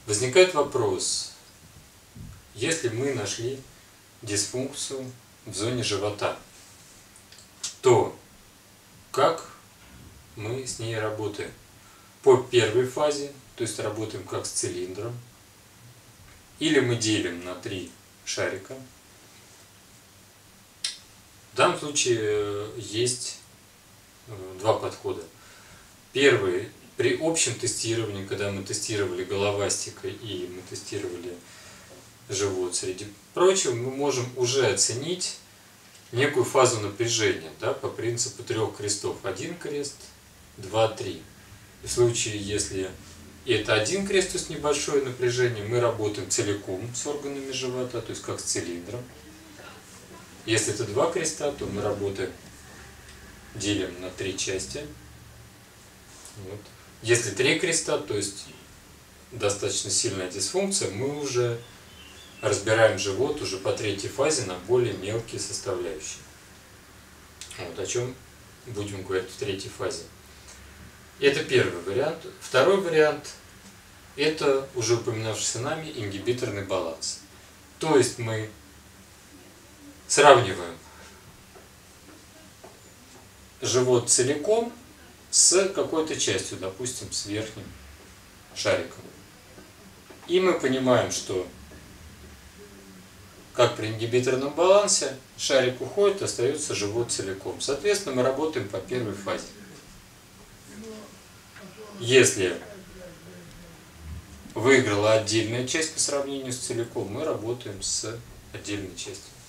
Возникает вопрос, если мы нашли дисфункцию в зоне живота, то как мы с ней работаем? По первой фазе, то есть работаем как с цилиндром, или мы делим на 3 шарика. В данном случае есть 2 подхода. Первый, при общем тестировании, когда мы тестировали головастика и мы тестировали живот, среди прочего, мы можем уже оценить некую фазу напряжения, да, по принципу 3 крестов. 1 крест, 2, 3. В случае, если это 1 крест, то есть небольшое напряжение, мы работаем целиком с органами живота, то есть как с цилиндром. Если это 2 креста, то мы работаем, делим на 3 части. Вот. Если 3 креста, то есть достаточно сильная дисфункция, мы уже разбираем живот уже по 3-й фазе на более мелкие составляющие. Вот о чем будем говорить в 3-й фазе. Это первый вариант. Второй вариант – это уже упоминавшийся нами ингибиторный баланс. То есть мы сравниваем живот целиком с какой-то частью, допустим, с верхним шариком. И мы понимаем, что как при ингибиторном балансе шарик уходит, остается живот целиком. Соответственно, мы работаем по первой фазе. Если выиграла отдельная часть по сравнению с целиком, мы работаем с отдельной частью.